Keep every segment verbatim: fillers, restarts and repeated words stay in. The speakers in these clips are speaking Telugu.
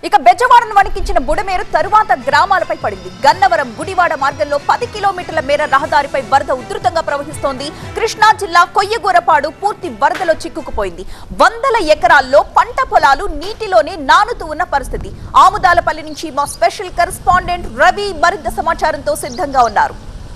ఇక బెజవాడను వణికించిన బుడమేరు తరువాత గ్రామాలపై పడింది. గన్నవరం గుడివాడ మార్గంలో పది కిలోమీటర్ల మేర రహదారిపై వరద ఉధృతంగా ప్రవహిస్తోంది. కృష్ణా జిల్లా కొయ్యగూరపాడు పూర్తి వరదలో చిక్కుకుపోయింది. వందల ఎకరాల్లో పంట పొలాలు నీటిలోనే నానుతూ ఉన్న పరిస్థితి. ఆముదాలపల్లి నుంచి మా స్పెషల్ కరెస్పాండెంట్ రవి మరింత సమాచారంతో సిద్ధంగా ఉన్నారు.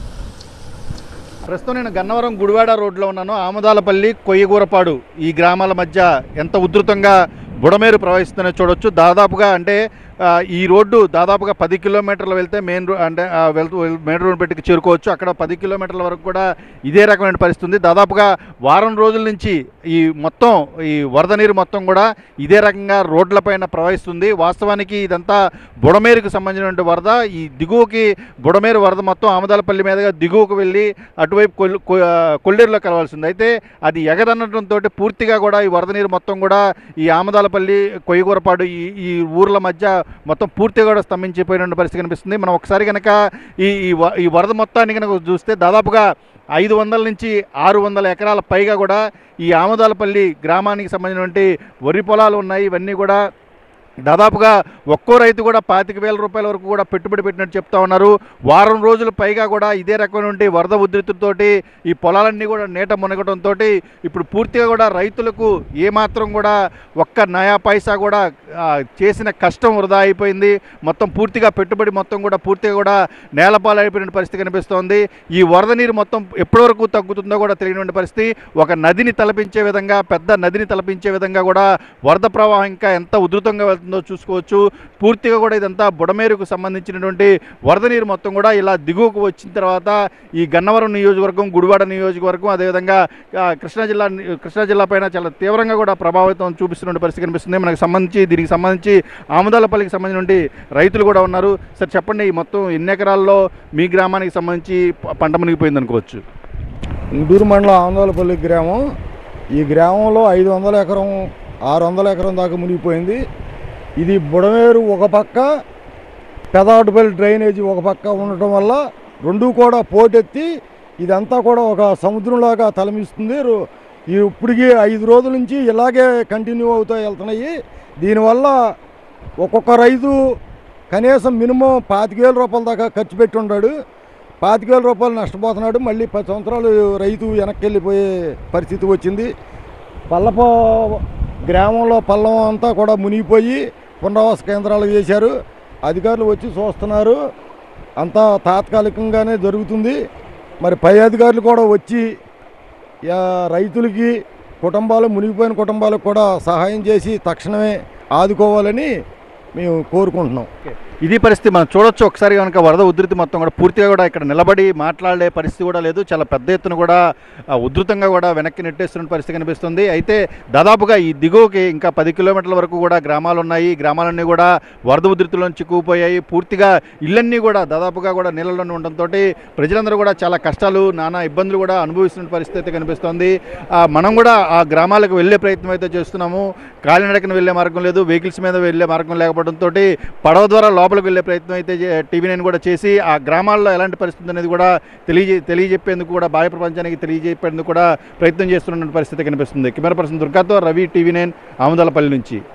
ప్రస్తుతం నేను గన్నవరం గుడివాడ రోడ్లో ఉన్నాను. ఆముదాలపల్లి కొయ్యగూరపాడు ఈ గ్రామాల మధ్య ఎంత ఉధృతంగా బుడమేరు ప్రవహిస్తుందో చూడొచ్చు. దాదాపుగా అంటే ఈ రోడ్డు దాదాపుగా పది కిలోమీటర్లు వెళ్తే మెయిన్ రోడ్ అంటే వెళ్తూ మెయిన్ రోడ్ పెట్టుకు చేరుకోవచ్చు. అక్కడ పది కిలోమీటర్ల వరకు కూడా ఇదే రకమైన పరిస్థితి ఉంది. దాదాపుగా వారం రోజుల నుంచి ఈ మొత్తం ఈ వరద నీరు మొత్తం కూడా ఇదే రకంగా రోడ్లపైన ప్రవహిస్తుంది. వాస్తవానికి ఇదంతా బుడమేరుకు సంబంధించినటువంటి వరద. ఈ దిగువకి బుడమేరు వరద మొత్తం ఆముదాలపల్లి మీదుగా దిగువకు వెళ్ళి అటువైపు కొల్లేరులో కలవాల్సింది. అయితే అది ఎగదనడంతో పూర్తిగా కూడా ఈ వరద నీరు మొత్తం కూడా ఈ ఆముదాలపల్లి కొయ్యగూరపాడు ఈ ఈ ఊర్ల మధ్య మొత్తం పూర్తిగా కూడా స్తంభించిపోయిన పరిస్థితి కనిపిస్తుంది. మనం ఒకసారి కనుక ఈ ఈ వరద మొత్తాన్ని కనుక చూస్తే దాదాపుగా ఐదు వందల నుంచి ఆరు వందల ఎకరాల పైగా కూడా ఈ ఆముదాలపల్లి గ్రామానికి సంబంధించినటువంటి వరి పొలాలు ఉన్నాయి. ఇవన్నీ కూడా దాదాపుగా ఒక్కో రైతు కూడా పాతిక వేల రూపాయల వరకు కూడా పెట్టుబడి పెట్టినట్టు చెప్తా ఉన్నారు. వారం రోజుల పైగా కూడా ఇదే రకమైనటువంటి వరద ఉధృతితోటి ఈ పొలాలన్నీ కూడా నీట మునగడంతో ఇప్పుడు పూర్తిగా కూడా రైతులకు ఏమాత్రం కూడా ఒక్క నయా పైసా కూడా చేసిన కష్టం వృధా అయిపోయింది. మొత్తం పూర్తిగా పెట్టుబడి మొత్తం కూడా పూర్తిగా కూడా నేలపాలు అయిపోయిన పరిస్థితి కనిపిస్తోంది. ఈ వరద నీరు మొత్తం ఎప్పటి వరకు తగ్గుతుందో కూడా తెలియని పరిస్థితి. ఒక నదిని తలపించే విధంగా పెద్ద నదిని తలపించే విధంగా కూడా వరద ప్రవాహం ఇంకా ఎంత ఉధృతంగా వెళ్తుందో చూసుకోవచ్చు. పూర్తిగా కూడా ఇదంతా బుడమేరుకు సంబంధించినటువంటి వరద నీరు మొత్తం కూడా ఇలా దిగువకు వచ్చిన తర్వాత ఈ గన్నవరం నియోజకవర్గం, గుడివాడ నియోజకవర్గం, అదేవిధంగా కృష్ణా జిల్లా కృష్ణా జిల్లా పైన చాలా తీవ్రంగా కూడా ప్రభావితం చూపిస్తున్న పరిస్థితి కనిపిస్తుంది. మనకు సంబంధించి దీనికి సంబంధించి ఆముదాలపల్లికి సంబంధించినటువంటి రైతులు కూడా ఉన్నారు. సార్ చెప్పండి, ఈ మొత్తం ఎన్ని ఎకరాల్లో మీ గ్రామానికి సంబంధించి పంట మునిగిపోయింది అనుకోవచ్చు? గుంటూరు మండలం ఆముదాలపల్లి గ్రామం. ఈ గ్రామంలో ఐదు వందల ఎకరం ఆరు వందల ఎకరం దాకా మునిగిపోయింది. ఇది బుడమేరు ఒక పక్క, పెదాటుపల్లి డ్రైనేజీ ఒక పక్క ఉండటం వల్ల రెండు కూడా పోటెత్తి ఇదంతా కూడా ఒక సముద్రంలాగా తలమిస్తుంది. ఇప్పటికీ ఐదు రోజుల నుంచి ఇలాగే కంటిన్యూ అవుతూ వెళ్తున్నాయి. దీనివల్ల ఒక్కొక్క రైతు కనీసం మినిమం పాతిక వేల రూపాయల దాకా ఖర్చు పెట్టి ఉన్నాడు. పాతిక వేల రూపాయలు నష్టపోతున్నాడు. మళ్ళీ పది సంవత్సరాలు రైతు వెనక్కి వెళ్ళిపోయే పరిస్థితి వచ్చింది. పల్లప గ్రామంలో పల్లం అంతా కూడా మునిగిపోయి పునరావాస కేంద్రాలు చేశారు. అధికారులు వచ్చి చూస్తున్నారు. అంతా తాత్కాలికంగానే జరుగుతుంది. మరి పై అధికారులు కూడా వచ్చి రైతులకి, కుటుంబాలు మునిగిపోయిన కుటుంబాలకు కూడా సహాయం చేసి తక్షణమే ఆదుకోవాలని మేము కోరుకుంటున్నాం. ఇది పరిస్థితి మనం చూడొచ్చు. ఒకసారి కనుక వరద ఉధృతి మొత్తం కూడా పూర్తిగా కూడా ఇక్కడ నిలబడి మాట్లాడే పరిస్థితి కూడా లేదు. చాలా పెద్ద ఎత్తున కూడా ఉధృతంగా కూడా వెనక్కి నెట్టేస్తున్న పరిస్థితి కనిపిస్తుంది. అయితే దాదాపుగా ఈ దిగువకి ఇంకా పది కిలోమీటర్ల వరకు కూడా గ్రామాలు ఉన్నాయి. ఈ గ్రామాలన్నీ కూడా వరద ఉధృతిలో చిక్కుకుపోయాయి. పూర్తిగా ఇళ్ళన్నీ కూడా దాదాపుగా కూడా నీళ్ళలోనే ఉండడంతో ప్రజలందరూ కూడా చాలా కష్టాలు, నానా ఇబ్బందులు కూడా అనుభవిస్తున్న పరిస్థితి అయితే కనిపిస్తోంది. మనం కూడా ఆ గ్రామాలకు వెళ్ళే ప్రయత్నం అయితే చేస్తున్నాము. కాలినడకన వెళ్ళే మార్గం లేదు, వెహికల్స్ మీద వెళ్ళే మార్గం లేకపోవడంతో పడవ ద్వారా లోపలికి వెళ్ళే ప్రయత్నం అయితే టీవీ నైన్ కూడా చేసి ఆ గ్రామాల్లో ఎలాంటి పరిస్థితి అనేది కూడా తెలియజే తెలియజెప్పేందుకు కూడా బాహ్య ప్రపంచానికి తెలియజెప్పేందుకు కూడా ప్రయత్నం చేస్తున్న పరిస్థితి కనిపిస్తుంది. కెమెరా పర్సన్ దుర్గాతో రవి, టీవీ నైన్, ఆముదాలపల్లి నుంచి.